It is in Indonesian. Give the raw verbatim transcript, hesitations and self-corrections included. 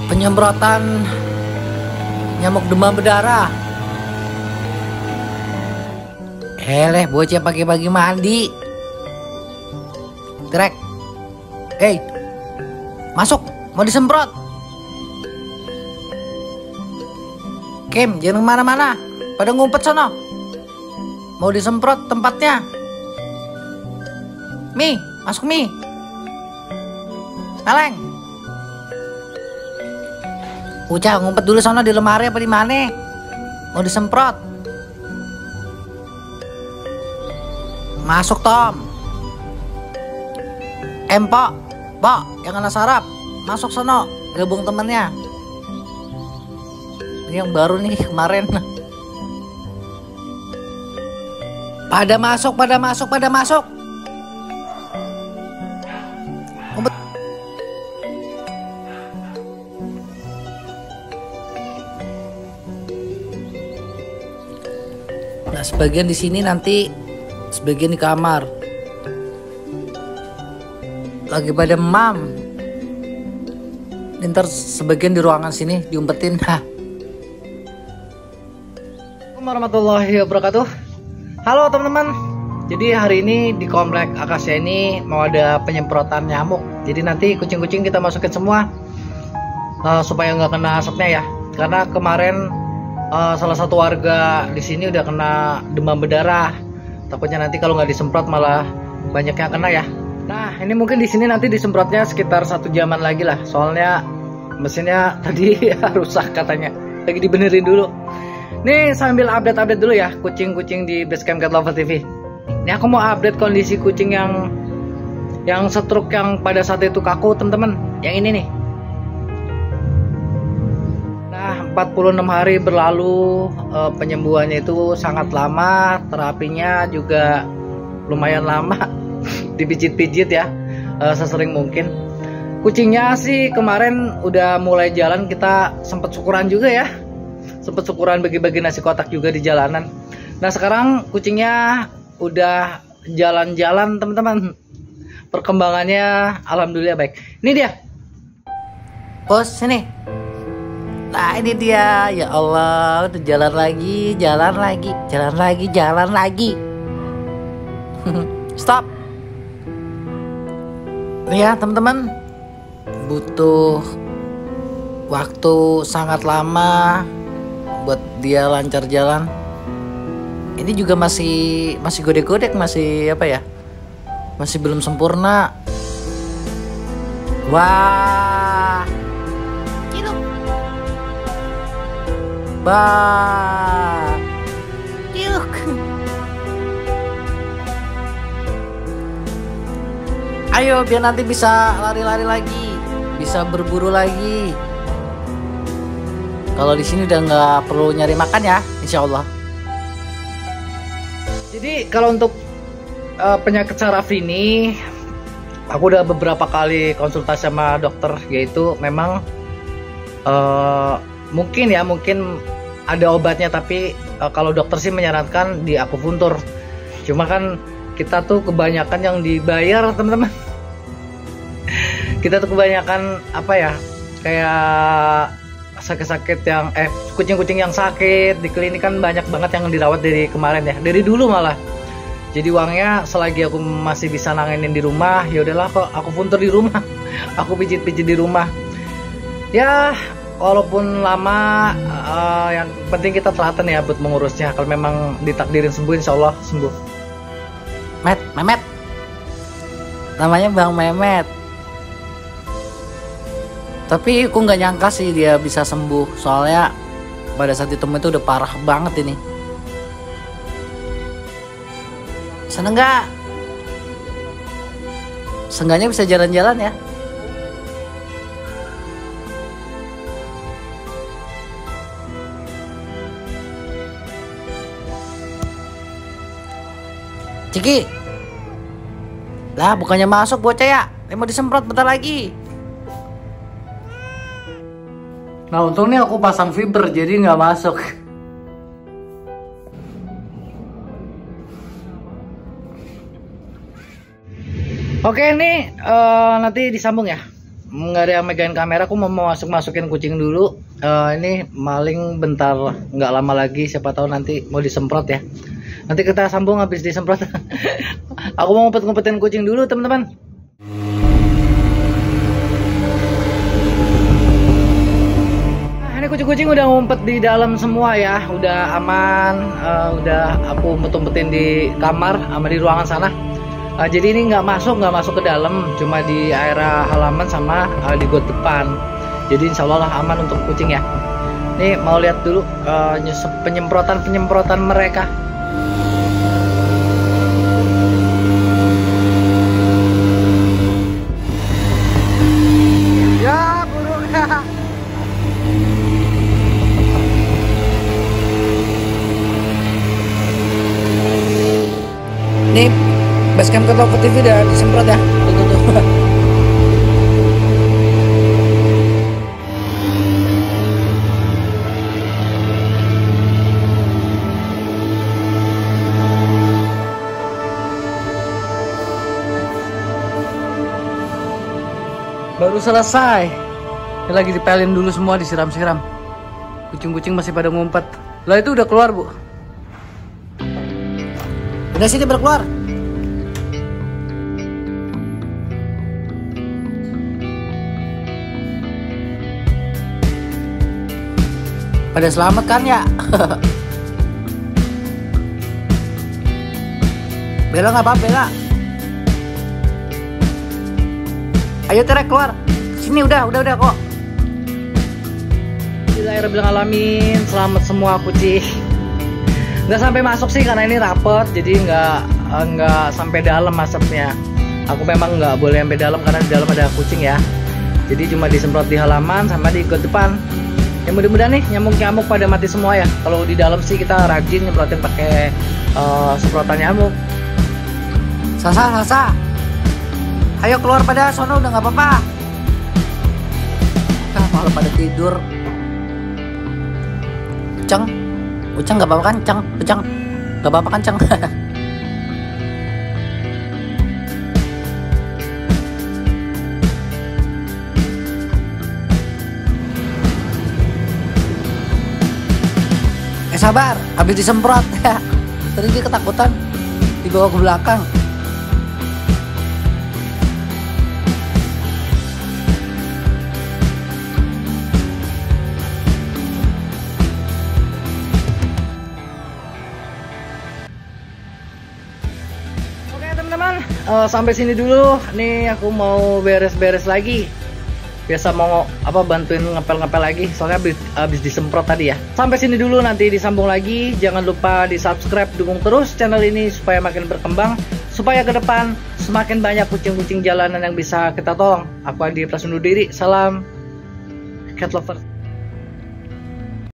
Penyemprotan nyamuk demam berdarah. Eleh, bocah pagi-pagi mandi. Trek. Hei, masuk, mau disemprot. Kim, jangan kemana-mana, pada ngumpet sono. Mau disemprot tempatnya. Mi, masuk Mi. Meleng. Ucah ngumpet dulu sono di lemari apa di mana? Mau disemprot. Masuk Tom. Empok, Pok, yang kena sarap. Masuk sono, gabung temennya. Ini yang baru nih kemarin. Pada masuk, pada masuk, pada masuk. Ngumpet. Nah, sebagian di sini nanti, sebagian di kamar. Lagi pada mam. Ntar sebagian di ruangan sini diumpetin. Hah. Assalamualaikum warahmatullahi wabarakatuh. Halo teman-teman. Jadi hari ini di komplek Akasia ini mau ada penyemprotan nyamuk. Jadi nanti kucing-kucing kita masukin semua uh, supaya nggak kena asapnya ya. Karena kemarin uh, salah satu warga di sini udah kena demam berdarah. Takutnya nanti kalau nggak disemprot malah banyak yang kena ya. Nah, ini mungkin di sini nanti disemprotnya sekitar satu jaman lagi lah. Soalnya mesinnya tadi rusak katanya. Lagi dibenerin dulu. Nih sambil update-update dulu ya kucing-kucing di Basecamp Cat Lover T V. Ini aku mau update kondisi kucing yang yang stroke yang pada saat itu kaku, teman-teman. Yang ini nih. Nah, empat puluh enam hari berlalu, eh, penyembuhannya itu sangat lama, terapinya juga lumayan lama. Dipijit-pijit ya, uh, sesering mungkin. Kucingnya sih kemarin udah mulai jalan, kita sempet syukuran juga ya, sempet syukuran bagi-bagi nasi kotak juga di jalanan. Nah sekarang kucingnya udah jalan-jalan teman-teman, perkembangannya alhamdulillah baik. Ini dia bos, sini. Nah ini dia, ya Allah, udah jalan lagi, jalan lagi, jalan lagi, jalan lagi. Stop. Nih ya teman-teman, butuh waktu sangat lama buat dia lancar jalan. Ini juga masih masih godek-godek, masih apa ya? Masih belum sempurna. Wah. Ciluk. Bah. Ciluk. Ayo biar nanti bisa lari-lari lagi, bisa berburu lagi. Kalau di sini udah nggak perlu nyari makan ya, insya Allah. Jadi kalau untuk uh, penyakit saraf ini, aku udah beberapa kali konsultasi sama dokter, yaitu memang uh, mungkin ya mungkin ada obatnya, tapi uh, kalau dokter sih menyarankan di akupuntur. Cuma kan kita tuh kebanyakan yang dibayar teman-teman. Kita tuh kebanyakan apa ya, kayak sakit-sakit yang eh kucing-kucing yang sakit di klinik kan banyak banget yang dirawat dari kemarin ya, dari dulu malah. Jadi uangnya selagi aku masih bisa nanganin di rumah, ya udahlah kok aku punter di rumah. Aku pijit-pijit di rumah. Ya walaupun lama, uh, yang penting kita telaten ya buat mengurusnya. Kalau memang ditakdirin sembuh, insya Allah sembuh. Met, Memet. Namanya Bang Memet. Tapi aku nggak nyangka sih dia bisa sembuh. Soalnya pada saat ditemu itu udah parah banget ini. Seneng nggak? Seenggaknya bisa jalan-jalan ya. Ciki. Lah bukannya masuk bocah ya? Dia mau disemprot bentar lagi. Nah untungnya aku pasang fiber jadi nggak masuk. Oke ini uh, nanti disambung ya. nggak ada yang megangin kamera, aku mau masuk masukin kucing dulu. Uh, ini maling bentar, nggak lama lagi, siapa tahu nanti mau disemprot ya. Nanti kita sambung habis disemprot. Aku mau ngumpet-ngumpetin kucing dulu teman-teman. Nah, ini kucing-kucing udah ngumpet di dalam semua ya, udah aman. Uh, udah aku ngumpet-ngumpetin di kamar sama di ruangan sana. Uh, jadi ini nggak masuk nggak masuk ke dalam, cuma di area halaman sama uh, di got depan. Jadi insya Allah lah aman untuk kucing ya. Nih mau lihat dulu uh, penyemprotan penyemprotan mereka. Ya burung ya. Nih basecamp Kota T V udah disemprot ya. Tuh, tuh, tuh. Baru selesai. Ini lagi dipelin dulu semua, disiram-siram. Kucing-kucing masih pada ngumpet. Lah itu udah keluar, Bu. Udah sini berkeluar. Pada selamat kan ya? Bella nggak apa-apa, Bella. Ayo Tere keluar. Sini udah, udah, udah kok. Bismillahirrahmanirrahim. Selamat semua kucing. Nggak sampai masuk sih karena ini rapet, jadi nggak nggak sampai dalam asapnya. Aku memang nggak boleh sampai dalam karena di dalam ada kucing ya. Jadi cuma disemprot di halaman sama di got depan. Ya mudah-mudahan nih nyamuk-nyamuk pada mati semua ya. Kalau di dalam sih kita rajin nyemprotin pakai uh, semprotan nyamuk. Sasa, Sasa, ayo keluar pada sono, udah nggak apa-apa. Ah, malah pada tidur. Ucang, Ucang nggak apa-apa kan, Cang? Ucang, nggak apa-apa kan, Cang? Eh sabar, habis disemprot. Tadi dia ketakutan, dibawa ke belakang. Teman-teman, uh, sampai sini dulu. Nih aku mau beres-beres lagi. Biasa mau apa bantuin ngepel-ngepel lagi. Soalnya habis, habis disemprot tadi ya. Sampai sini dulu, nanti disambung lagi. Jangan lupa di subscribe, dukung terus channel ini supaya makin berkembang. Supaya ke depan semakin banyak kucing-kucing jalanan yang bisa kita tolong. Aku Andi Pras undur diri. Salam cat lover.